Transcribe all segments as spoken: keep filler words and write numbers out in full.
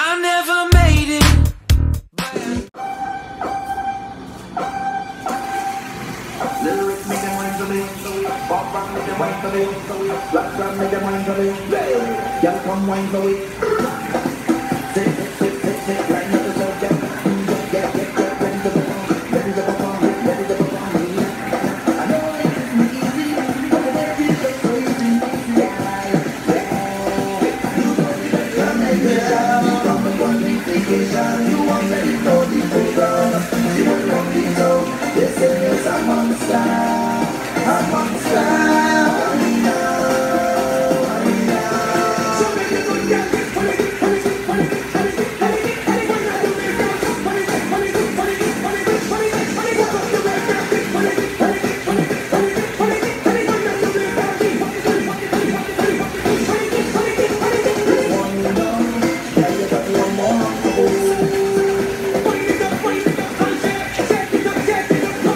I never made it. Lyrics make them wine to me, pop rock make them wine to me, black rap make them wine to me, y'all come wine to it. Tick, tick, tick, tick, right now the soul, get, get, get, get, get, ready to perform, ready to perform, ready to perform. I know it isn't easy, but the way you look crazy, yeah, yeah. You don't even come and get out, you come and go on vacation, you want to know the program, you don't want me to. This is a monster, a monster. I know, I know. So make it good, yeah. Honey, honey, honey, honey, honey, honey, honey. When I do this, honey, honey, honey, honey, honey, honey, honey. Walk up the red carpet, honey, honey, honey, honey, honey, honey. When I do this, honey, honey, honey, honey, honey, honey, honey, honey. This one you know, yeah, you got one more to go. Wind it up, wind it up, honey, shake it up, shake it up.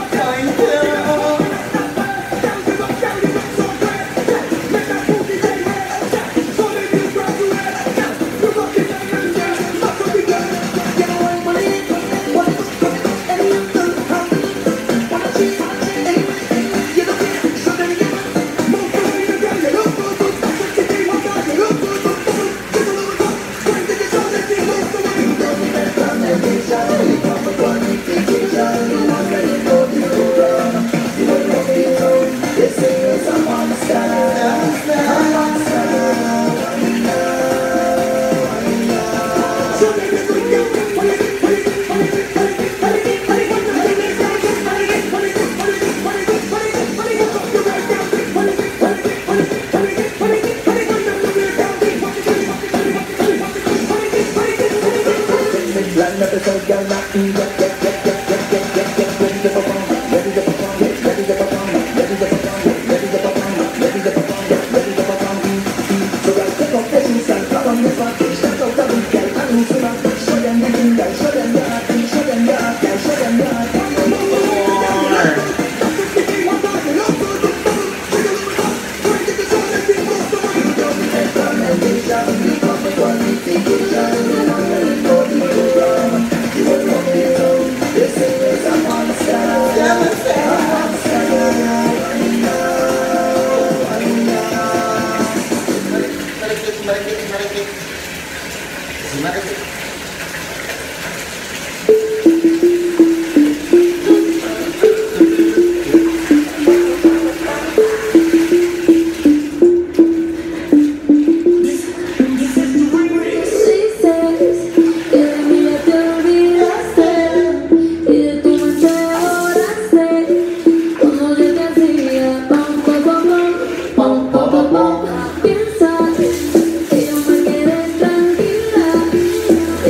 Piensa que yo me quedé tranquila.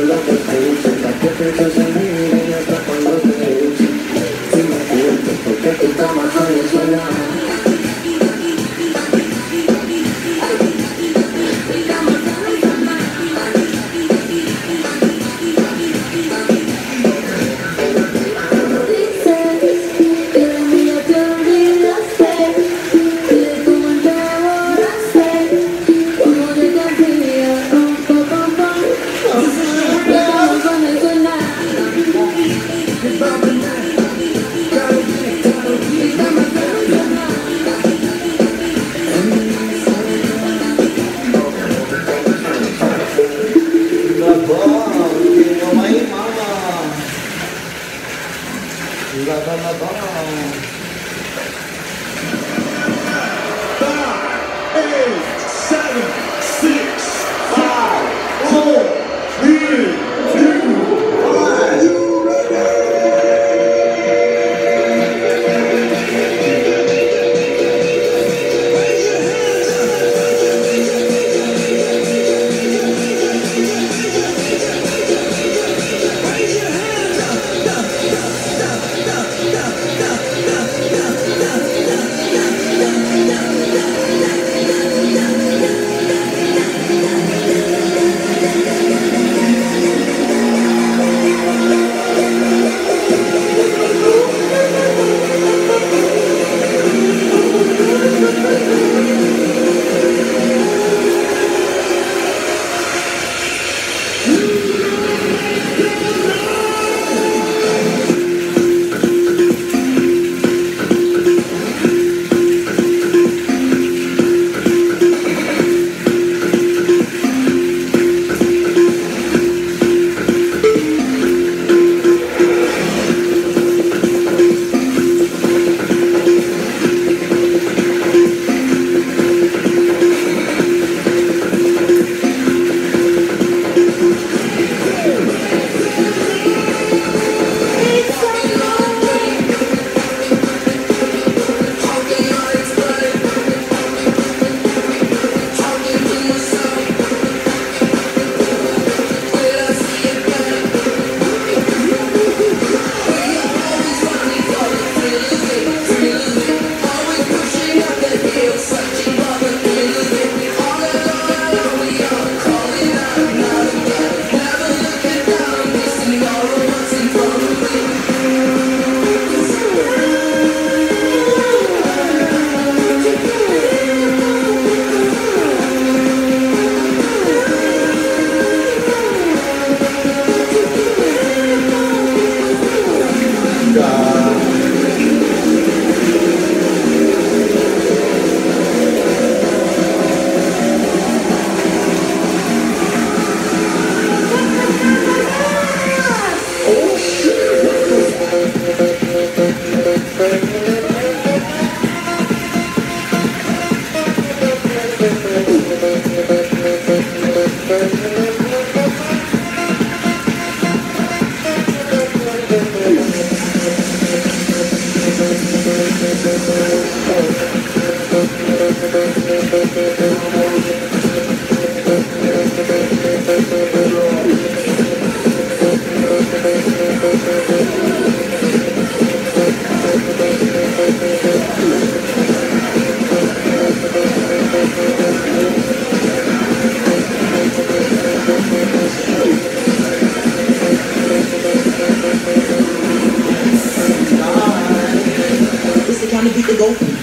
It's the kind of beat that go.